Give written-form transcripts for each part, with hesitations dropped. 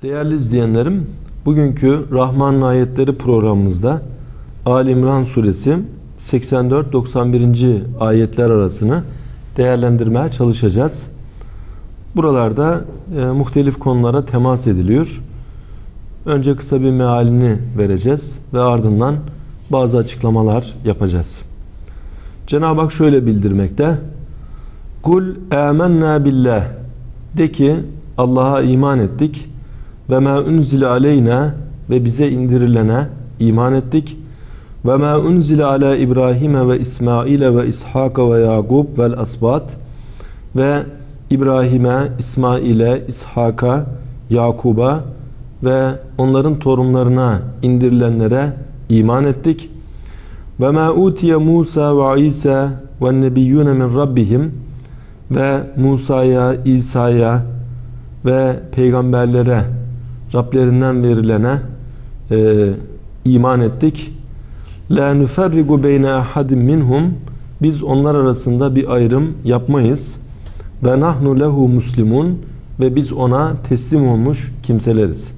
Değerli izleyenlerim, bugünkü Rahman'ın ayetleri programımızda Ali İmran suresi 84-91. ayetler arasını değerlendirmeye çalışacağız. Buralarda muhtelif konulara temas ediliyor. Önce kısa bir mealini vereceğiz ve ardından bazı açıklamalar yapacağız. Cenab-ı Hak şöyle bildirmekte: Kul âmennâ billah, de ki Allah'a iman ettik ve mâ unzile aleyna, ve bize indirilene iman ettik, ve mâ unzile alâ İbrahim'e ve İsmail'e ve İshak'a ve Yakub vel asbat, ve İbrahim'e, İsmail'e, İshak'a, Yakub'a ve onların torunlarına indirilenlere iman ettik. Ve mâ utiye Musa ve İsa ve nebiyyûne min rabbihim, ve Musa'ya, İsa'ya ve peygamberlere Rablerinden verilene iman ettik. La nuferrigu beyne ahadin minhum, biz onlar arasında bir ayrım yapmayız. Ve nahnu lehu muslimun, ve biz ona teslim olmuş kimseleriz.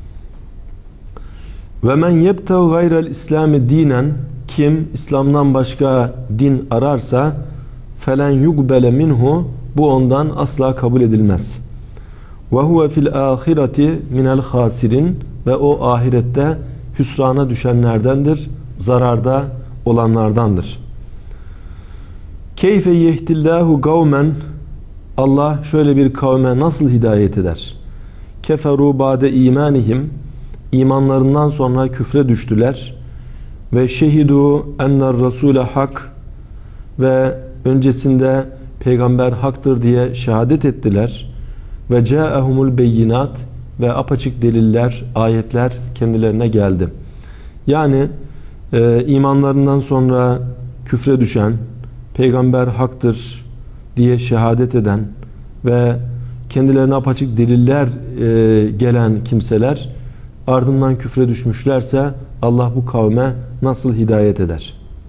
Ve men yebtev gayrel İslami dinen, kim İslam'dan başka din ararsa felen yugbele minhu, bu ondan asla kabul edilmez. Ve huve fil ahireti minel hasirin, ve o ahirette hüsrana düşenlerdendir, zararda olanlardandır. Keyfe yehdillahu kavmen, Allah şöyle bir kavme nasıl hidayet eder? Keferu ba'de imanihim, imanlarından sonra küfre düştüler. Ve şehidu enner rasule hak, ve öncesinde peygamber haktır diye şehadet ettiler. Ve câehumul beyinat, ve apaçık deliller, ayetler kendilerine geldi. Yani imanlarından sonra küfre düşen, peygamber haktır diye şehadet eden ve kendilerine apaçık deliller gelen kimseler ardından küfre düşmüşlerse Allah bu kavme nasıl hidayet eder?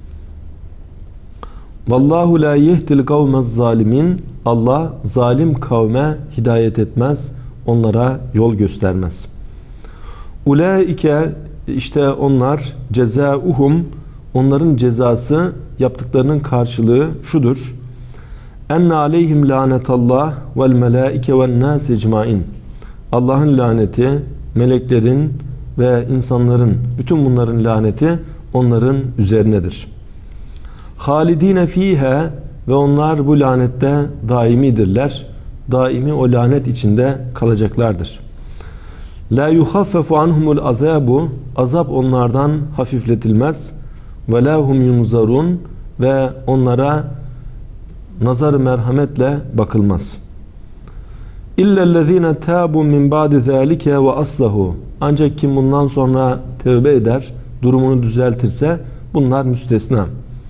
Vallahu la yehdil kavmez zalimin, Allah zalim kavme hidayet etmez, onlara yol göstermez. Ulaike, işte onlar, cezauhum, onların cezası, yaptıklarının karşılığı şudur: enne aleyhim lanetallah vel melaike ven nas ecmain, Allah'ın laneti, meleklerin ve insanların, bütün bunların laneti onların üzerinedir. Halidine fiha, ve onlar bu lanette daimidirler. Daimi o lanet içinde kalacaklardır. La yuhaffefu anhumul azabu, azap onlardan hafifletilmez. Ve la hum yunzarun, ve onlara nazar-ı merhametle bakılmaz. İllellezine tabu min ba'di zalike ve aslahu, ancak kim bundan sonra tövbe eder, durumunu düzeltirse bunlar müstesna.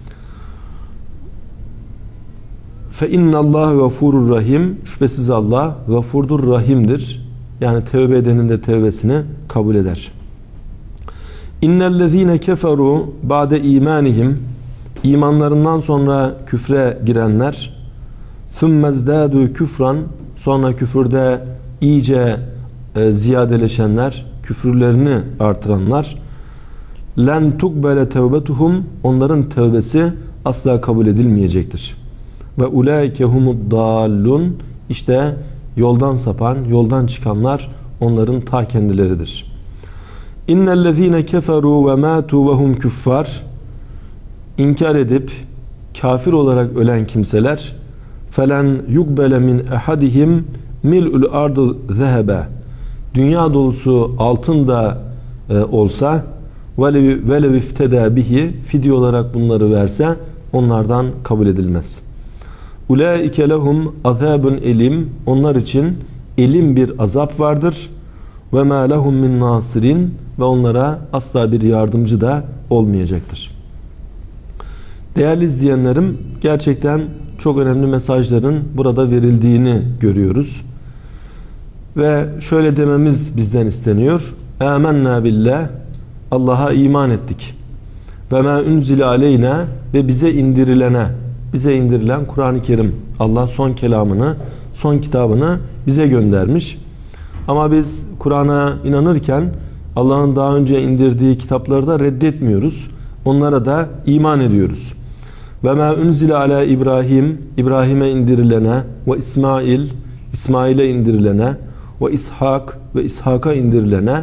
Fe innallâhe gafurur rahim, şüphesiz Allah gafurdur rahimdir. Yani tövbe edenin de tövbesini kabul eder. İnnellezîne keferu ba'de imanihim, imanlarından sonra küfre girenler, thummezdâdû küfran, sonra küfürde iyice ziyadeleşenler, küfürlerini artıranlar, len tukbele tevbetuhum, onların tövbesi asla kabul edilmeyecektir. Ve ulaike humud dallun, işte yoldan sapan, yoldan çıkanlar onların ta kendileridir. İnnellezîne keferu ve mâtu ve hum küffar, inkar edip kafir olarak ölen kimseler, felen yugbele min ehadihim mil'ul ardı zehebe, dünya dolusu altın da olsa, velev ifteda bihi, fidye olarak bunları verse onlardan kabul edilmez. Ulaike lehum azabun elim, onlar için elim bir azap vardır. Ve ma lehum min nasirin, ve onlara asla bir yardımcı da olmayacaktır. Değerli izleyenlerim, gerçekten çok önemli mesajların burada verildiğini görüyoruz. Ve şöyle dememiz bizden isteniyor: Âmennâ billah, Allah'a iman ettik. Ve mâ unzile aleyna, ve bize indirilene, bize indirilen Kur'an-ı Kerim, Allah son kelamını, son kitabını bize göndermiş. Ama biz Kur'an'a inanırken Allah'ın daha önce indirdiği kitapları da reddetmiyoruz. Onlara da iman ediyoruz. Ve ma unzile ala İbrahim, İbrahim'e indirilene, ve İsmail, İsmail'e indirilene, ve İshak ve İshak'a indirilene,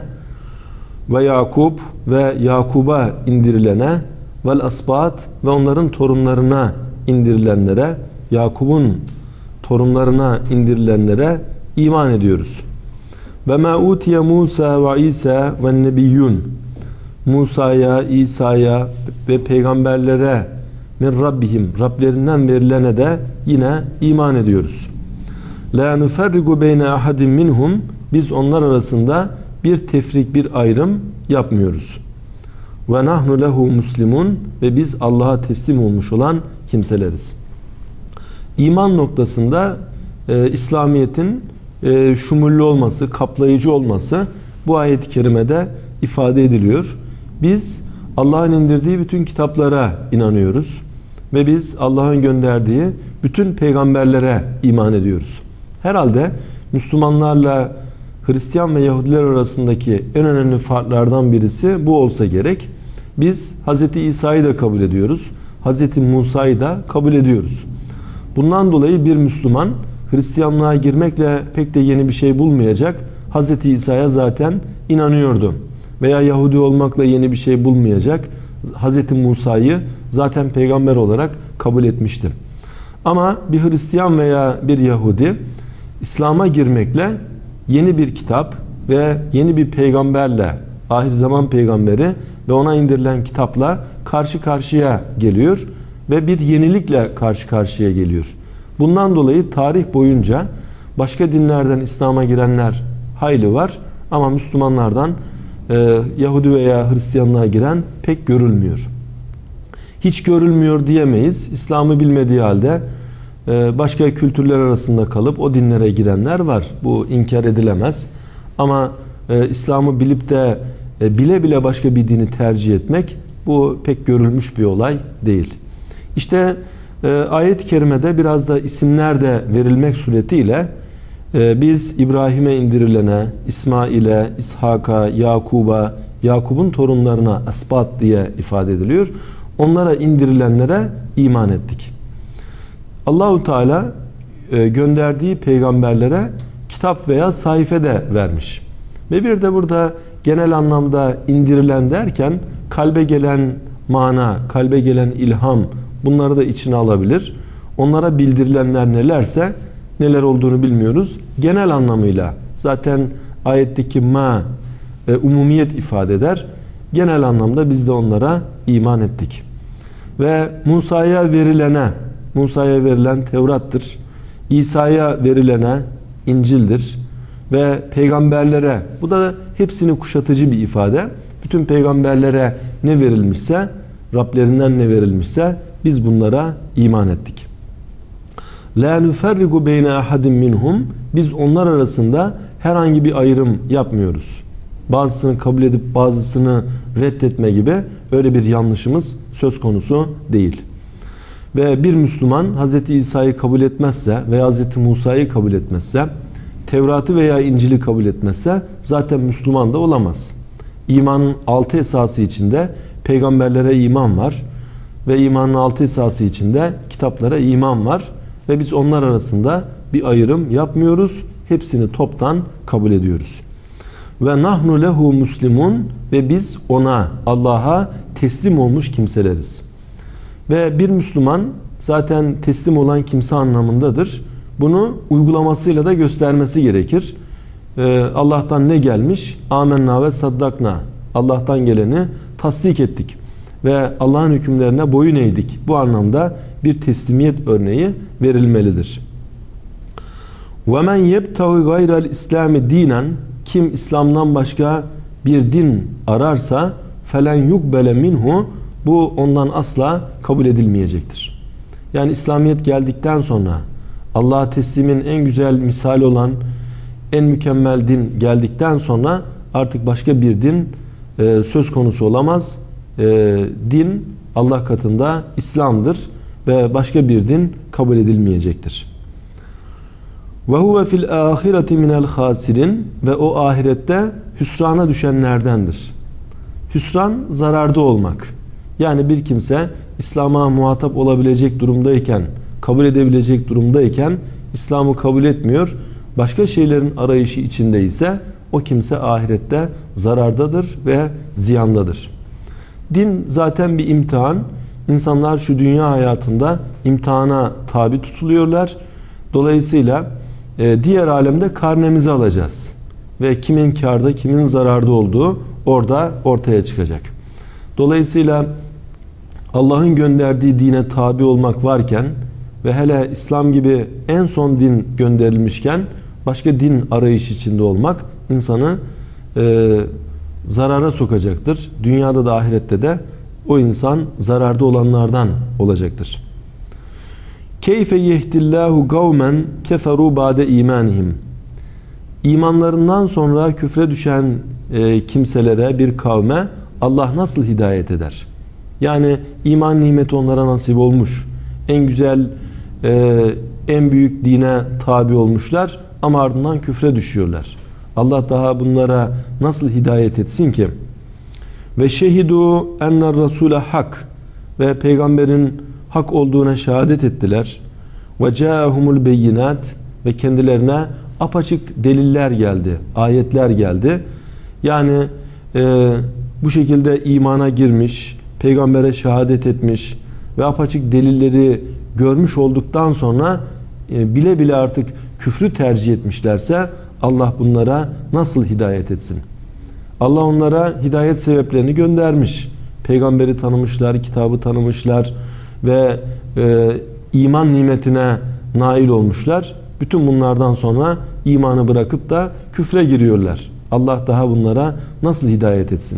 ve Yakub ve Yakub'a indirilene, vel asbat ve onların torunlarına indirilenlere, Yakub'un torunlarına indirilenlere iman ediyoruz. Ve ma utiye Musa ve İsa ve nebiyyun, Musa'ya, İsa'ya ve peygamberlere min Rabbihim, Rablerinden verilene de yine iman ediyoruz. La nuferrigu beyne ahadin minhum, biz onlar arasında bir tefrik, bir ayrım yapmıyoruz. Ve nahnu lehu muslimun, ve biz Allah'a teslim olmuş olan kimseleriz. İman noktasında İslamiyet'in şumullü olması, kaplayıcı olması bu ayet-i kerimede ifade ediliyor. Biz Allah'ın indirdiği bütün kitaplara inanıyoruz ve biz Allah'ın gönderdiği bütün peygamberlere iman ediyoruz. Herhalde Müslümanlarla Hristiyan ve Yahudiler arasındaki en önemli farklardan birisi bu olsa gerek. Biz Hz. İsa'yı da kabul ediyoruz. Hz. Musa'yı da kabul ediyoruz. Bundan dolayı bir Müslüman Hristiyanlığa girmekle pek de yeni bir şey bulmayacak. Hz. İsa'ya zaten inanıyordu. Veya Yahudi olmakla yeni bir şey bulmayacak. Hz. Musa'yı zaten peygamber olarak kabul etmişti. Ama bir Hristiyan veya bir Yahudi İslam'a girmekle yeni bir kitap ve yeni bir peygamberle, ahir zaman peygamberi ve ona indirilen kitapla karşı karşıya geliyor ve bir yenilikle karşı karşıya geliyor. Bundan dolayı tarih boyunca başka dinlerden İslam'a girenler hayli var ama Müslümanlardan Yahudi veya Hristiyanlığa giren pek görülmüyor. Hiç görülmüyor diyemeyiz. İslam'ı bilmediği halde başka kültürler arasında kalıp o dinlere girenler var. Bu inkar edilemez. Ama İslam'ı bilip de bile bile başka bir dini tercih etmek, bu pek görülmüş bir olay değil. İşte ayet-i kerimede biraz da isimler de verilmek suretiyle biz İbrahim'e indirilene, İsmail'e, İshak'a, Yakub'a, Yakub'un torunlarına asbat diye ifade ediliyor. Onlara indirilenlere iman ettik. Allahu Teala gönderdiği peygamberlere kitap veya sayfe de vermiş. Ve bir de burada genel anlamda indirilen derken kalbe gelen mana, kalbe gelen ilham, bunları da içine alabilir. Onlara bildirilenler nelerse, neler olduğunu bilmiyoruz. Genel anlamıyla zaten ayetteki ma umumiyet ifade eder. Genel anlamda biz de onlara iman ettik. Ve Musa'ya verilen Tevrat'tır. İsa'ya verilene İncil'dir. Ve peygamberlere, bu da hepsini kuşatıcı bir ifade. Bütün peygamberlere ne verilmişse, Rablerinden ne verilmişse biz bunlara iman ettik. La nuferrigu beyne ahadin minhum, biz onlar arasında herhangi bir ayrım yapmıyoruz. Bazısını kabul edip bazısını reddetme gibi öyle bir yanlışımız söz konusu değil. Ve bir Müslüman Hz. İsa'yı kabul etmezse veya Hz. Musa'yı kabul etmezse, Tevrat'ı veya İncil'i kabul etmezse zaten Müslüman da olamaz. İmanın 6 esası içinde peygamberlere iman var ve imanın 6 esası içinde kitaplara iman var ve biz onlar arasında bir ayrım yapmıyoruz. Hepsini toptan kabul ediyoruz. Ve nahnu lehu muslimun, ve biz ona, Allah'a teslim olmuş kimseleriz. Ve bir Müslüman zaten teslim olan kimse anlamındadır. Bunu uygulamasıyla da göstermesi gerekir. Allah'tan ne gelmiş? Amenna ve saddakna. Allah'tan geleni tasdik ettik. Ve Allah'ın hükümlerine boyun eğdik. Bu anlamda bir teslimiyet örneği verilmelidir. وَمَنْ يَبْتَغِ غَيْرَ الْاِسْلَامِ دِينًا, kim İslam'dan başka bir din ararsa فَلَنْ يُقْبَلَ minhu, bu ondan asla kabul edilmeyecektir. Yani İslamiyet geldikten sonra, Allah'a teslimin en güzel misali olan en mükemmel din geldikten sonra artık başka bir din söz konusu olamaz. Din Allah katında İslam'dır ve başka bir din kabul edilmeyecektir. Ve huve fil ahireti minel hasirin, ve o ahirette hüsrana düşenlerdendir. Hüsran, zararda olmak. Yani bir kimse İslam'a muhatap olabilecek durumdayken, kabul edebilecek durumdayken İslam'ı kabul etmiyor, başka şeylerin arayışı içindeyse o kimse ahirette zarardadır ve ziyandadır. Din zaten bir imtihan. İnsanlar şu dünya hayatında imtihana tabi tutuluyorlar. Dolayısıyla diğer alemde karnemizi alacağız. Ve kimin kârda, kimin zararda olduğu orada ortaya çıkacak. Dolayısıyla Allah'ın gönderdiği dine tabi olmak varken ve hele İslam gibi en son din gönderilmişken başka din arayış içinde olmak insanı zarara sokacaktır. Dünyada da ahirette de o insan zararda olanlardan olacaktır. Keyfe yehdillahu kavmen keferu ba'de imanihim. İmanlarından sonra küfre düşen kimselere, bir kavme Allah nasıl hidayet eder? Yani iman nimeti onlara nasip olmuş. En güzel, en büyük dine tabi olmuşlar ama ardından küfre düşüyorlar. Allah daha bunlara nasıl hidayet etsin ki? Ve şehidu enner rasule hak, ve peygamberin hak olduğuna şehadet ettiler. Ve caahumul beyinat, ve kendilerine apaçık deliller geldi, ayetler geldi. Yani bu şekilde imana girmiş, peygambere şehadet etmiş ve apaçık delilleri görmüş olduktan sonra bile bile artık küfrü tercih etmişlerse Allah bunlara nasıl hidayet etsin? Allah onlara hidayet sebeplerini göndermiş. Peygamberi tanımışlar, kitabı tanımışlar ve iman nimetine nail olmuşlar. Bütün bunlardan sonra imanı bırakıp da küfre giriyorlar. Allah daha bunlara nasıl hidayet etsin?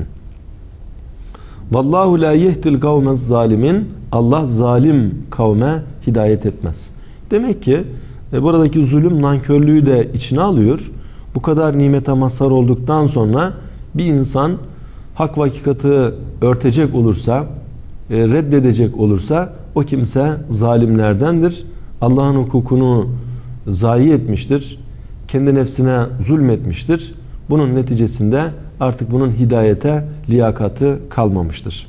Vallahu la yehdil kavmez zalimin. Allah zalim kavme hidayet etmez. Demek ki buradaki zulüm nankörlüğü de içine alıyor. Bu kadar nimete mazhar olduktan sonra bir insan hak ve hakikati örtecek olursa, reddedecek olursa o kimse zalimlerdendir. Allah'ın hukukunu zayi etmiştir. Kendi nefsine zulmetmiştir. Bunun neticesinde artık bunun hidayete liyakatı kalmamıştır.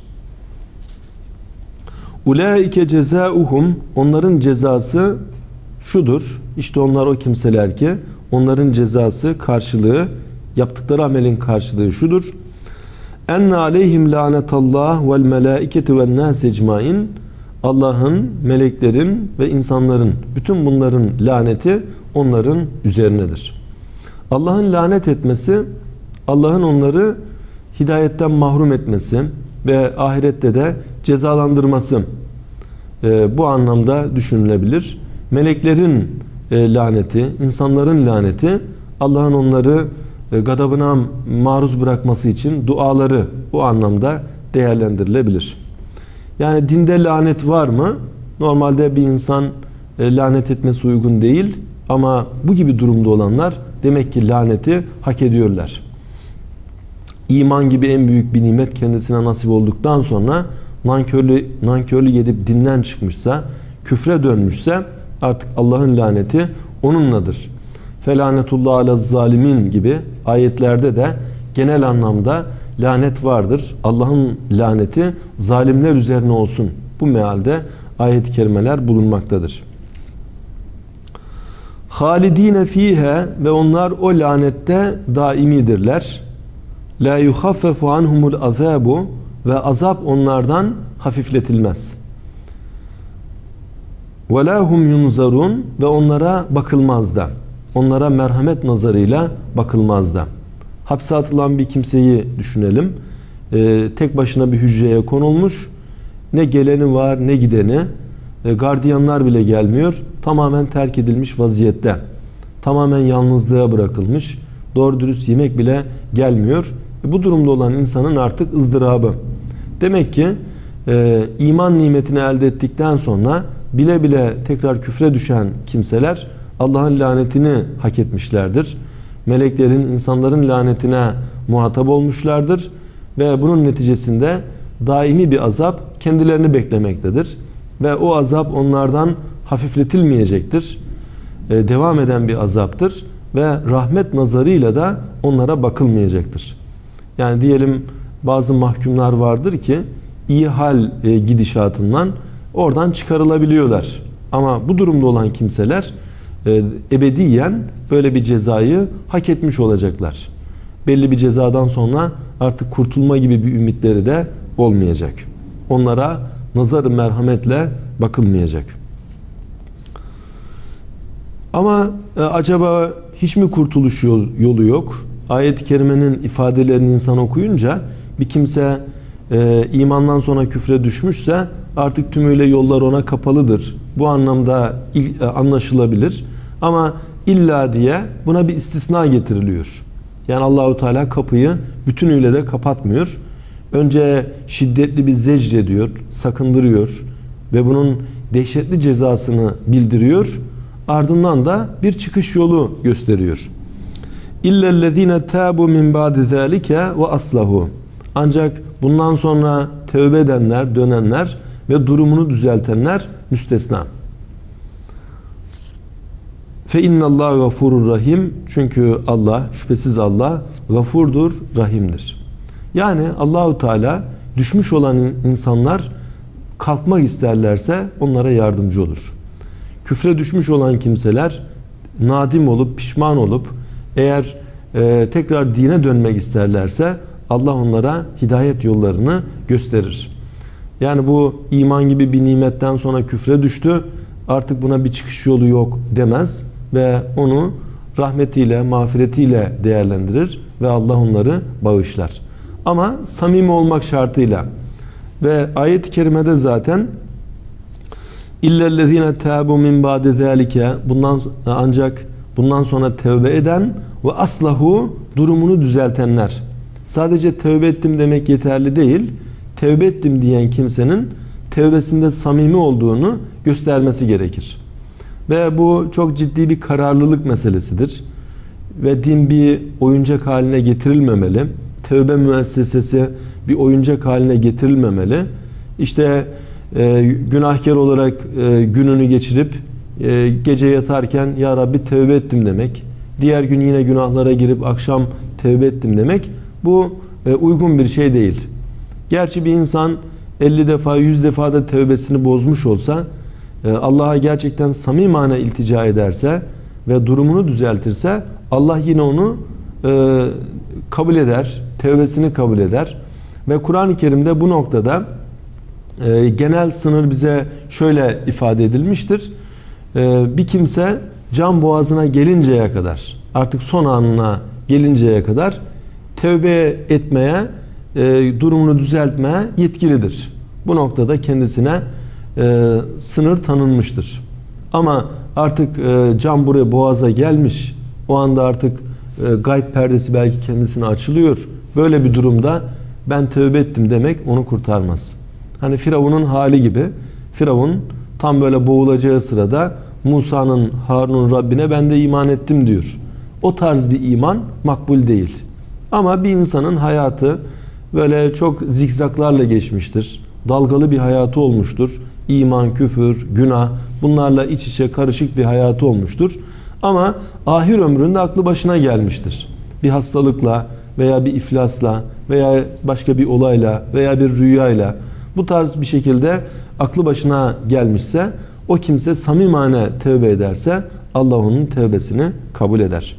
Ulaike cezauhum, onların cezası şudur. İşte onlar o kimseler ki onların cezası, karşılığı, yaptıkları amelin karşılığı şudur. Enne aleyhim lanetallah vel melaiketi ven nas ecmain. Allah'ın, meleklerin ve insanların, bütün bunların laneti onların üzerinedir. Allah'ın lanet etmesi, Allah'ın onları hidayetten mahrum etmesi ve ahirette de cezalandırması bu anlamda düşünülebilir. Meleklerin laneti, insanların laneti, Allah'ın onları gadabına maruz bırakması için duaları bu anlamda değerlendirilebilir. Yani dinde lanet var mı? Normalde bir insan lanet etmesi uygun değil ama bu gibi durumda olanlar demek ki laneti hak ediyorlar. İman gibi en büyük bir nimet kendisine nasip olduktan sonra nankörlük edip dinden çıkmışsa, küfre dönmüşse artık Allah'ın laneti onunladır. Felanetullah ala zalimin gibi ayetlerde de genel anlamda lanet vardır. Allah'ın laneti zalimler üzerine olsun. Bu mealde ayet-i kerimeler bulunmaktadır. Halidine fiha, ve onlar o lanette daimidirler. La yuhaffefu anhumul azabu, ve azap onlardan hafifletilmez. Ve la hum yunzarun, ve onlara bakılmaz da. Onlara merhamet nazarıyla bakılmaz da. Hapse atılan bir kimseyi düşünelim. Tek başına bir hücreye konulmuş. Ne geleni var ne gideni. Gardiyanlar bile gelmiyor. Tamamen terk edilmiş vaziyette. Tamamen yalnızlığa bırakılmış. Doğru dürüst yemek bile gelmiyor. Bu durumda olan insanın artık ızdırabı. Demek ki iman nimetini elde ettikten sonra bile bile tekrar küfre düşen kimseler Allah'ın lanetini hak etmişlerdir. Meleklerin, insanların lanetine muhatap olmuşlardır ve bunun neticesinde daimi bir azap kendilerini beklemektedir ve o azap onlardan hafifletilmeyecektir. devam eden bir azaptır ve rahmet nazarıyla da onlara bakılmayacaktır. Yani diyelim bazı mahkumlar vardır ki iyi hal gidişatından oradan çıkarılabiliyorlar. Ama bu durumda olan kimseler ebediyen böyle bir cezayı hak etmiş olacaklar. Belli bir cezadan sonra artık kurtulma gibi bir ümitleri de olmayacak. Onlara nazar-ı merhametle bakılmayacak. Ama acaba hiç mi kurtuluş yolu yok? Ayet-i kerimenin ifadelerini insan okuyunca bir kimse imandan sonra küfre düşmüşse artık tümüyle yollar ona kapalıdır. Bu anlamda anlaşılabilir. Ama illa diye buna bir istisna getiriliyor. Yani Allahu Teala kapıyı bütünüyle de kapatmıyor. Önce şiddetli bir zecr ediyor, sakındırıyor ve bunun dehşetli cezasını bildiriyor. Ardından da bir çıkış yolu gösteriyor. İllellezine tabu min ba'di zalike ve aslahu. Ancak bundan sonra tövbe edenler, dönenler ve durumunu düzeltenler müstesna. Fe innallahu gafurur rahim. Çünkü Allah, şüphesiz Allah gafurdur, rahimdir. Yani Allahu Teala düşmüş olan insanlar kalkmak isterlerse onlara yardımcı olur. Küfre düşmüş olan kimseler nadim olup, pişman olup eğer tekrar dine dönmek isterlerse Allah onlara hidayet yollarını gösterir. Yani bu iman gibi bir nimetten sonra küfre düştü, artık buna bir çıkış yolu yok demez ve onu rahmetiyle, mağfiretiyle değerlendirir ve Allah onları bağışlar. Ama samimi olmak şartıyla ve ayet-i kerimede zaten İllellezine tabu min ba'di zalike, ancak bundan sonra tövbe eden ve aslahu, durumunu düzeltenler. Sadece tövbe ettim demek yeterli değil. Tövbe ettim diyen kimsenin tövbesinde samimi olduğunu göstermesi gerekir. Ve bu çok ciddi bir kararlılık meselesidir. Ve din bir oyuncak haline getirilmemeli. Tövbe müessesesi bir oyuncak haline getirilmemeli. İşte günahkar olarak gününü geçirip gece yatarken ya Rabbi tövbe ettim demek. Diğer gün yine günahlara girip akşam tövbe ettim demek. Bu uygun bir şey değil. Gerçi bir insan 50 defa 100 defa da tövbesini bozmuş olsa, Allah'a gerçekten samimane iltica ederse ve durumunu düzeltirse Allah yine onu kabul eder, tövbesini kabul eder. Ve Kur'an-ı Kerim'de bu noktada genel sınır bize şöyle ifade edilmiştir. Bir kimse can boğazına gelinceye kadar, artık son anına gelinceye kadar tövbe etmeye, durumunu düzeltmeye yetkilidir. Bu noktada kendisine sınır tanınmıştır. Ama artık can buraya boğaza gelmiş, o anda artık gayb perdesi belki kendisine açılıyor. Böyle bir durumda ben tövbe ettim demek onu kurtarmaz. Hani Firavun'un hali gibi, Firavun tam böyle boğulacağı sırada Musa'nın, Harun'un Rabbine ben de iman ettim diyor. O tarz bir iman makbul değil. Ama bir insanın hayatı böyle çok zikzaklarla geçmiştir. Dalgalı bir hayatı olmuştur. İman, küfür, günah, bunlarla iç içe karışık bir hayatı olmuştur. Ama ahir ömründe aklı başına gelmiştir. Bir hastalıkla veya bir iflasla veya başka bir olayla veya bir rüyayla bu tarz bir şekilde aklı başına gelmişse, o kimse samimane tövbe ederse Allah onun tövbesini kabul eder.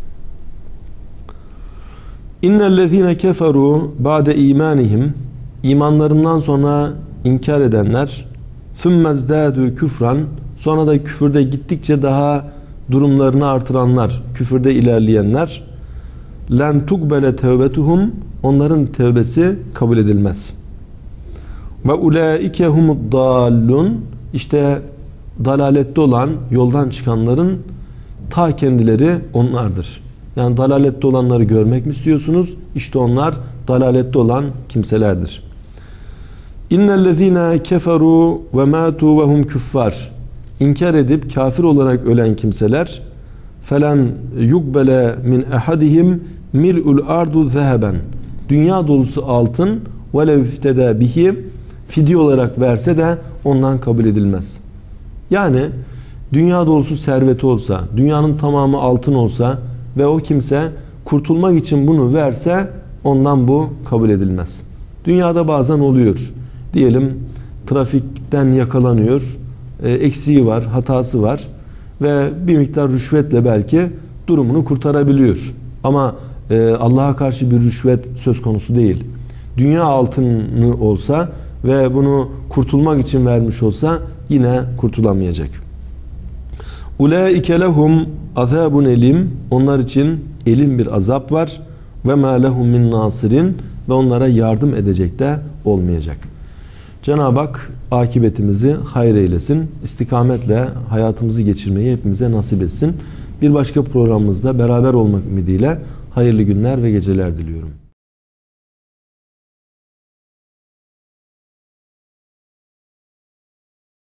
İnnellezîne keferû ba'de imanihim, imanlarından sonra inkar edenler, thummezdâdû küfran, sonra da küfürde gittikçe daha durumlarını artıranlar, küfürde ilerleyenler, len tukbele tevbetuhum, onların tevbesi kabul edilmez. Ve ulaike humuddallun, işte dalalette olan, yoldan çıkanların ta kendileri onlardır. Yani dalalette olanları görmek mi istiyorsunuz? İşte onlar dalalette olan kimselerdir. İnnellezîne keferû ve mâtû ve hum küffâr. İnkar edip kafir olarak ölen kimseler, felen yukbele min ehadihim mil'ul ardu zeheben. Dünya dolusu altın velev ifteda bihi, fidye olarak verse de ondan kabul edilmez. Yani dünya dolusu serveti olsa, dünyanın tamamı altın olsa ve o kimse kurtulmak için bunu verse ondan bu kabul edilmez. Dünyada bazen oluyor. Diyelim trafikten yakalanıyor, eksiği var, hatası var ve bir miktar rüşvetle belki durumunu kurtarabiliyor. Ama Allah'a karşı bir rüşvet söz konusu değil. Dünya altını olsa ve bunu kurtulmak için vermiş olsa yine kurtulamayacak. Ulaike lehum azabun elim. Onlar için elim bir azap var. Ve ma lehum min nasirin. Ve onlara yardım edecek de olmayacak. Cenab-ı Hak akıbetimizi hayır eylesin. İstikametle hayatımızı geçirmeyi hepimize nasip etsin. Bir başka programımızda beraber olmak ümidiyle hayırlı günler ve geceler diliyorum.